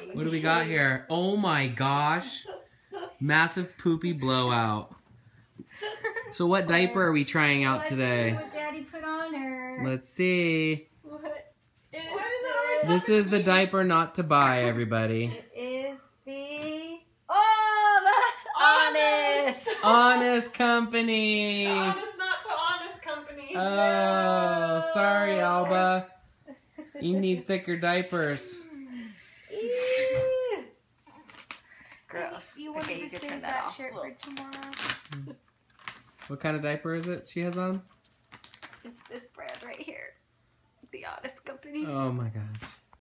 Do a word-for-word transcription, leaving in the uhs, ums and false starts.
What do we got here? Oh my gosh. Massive poopy blowout. So what diaper are we trying out Let's today? see what Daddy put on her. Let's see. What is This is the diaper not to buy, everybody. It is the... Oh, the Honest! Honest Company. The honest, not so honest company. Oh, sorry, Alba. You need thicker diapers. Ew. Gross. You wanted Okay, to you can save turn that, that off. shirt Whoa. for tomorrow. What kind of diaper is it she has on? It's this brand right here. The Honest Company. Oh my gosh.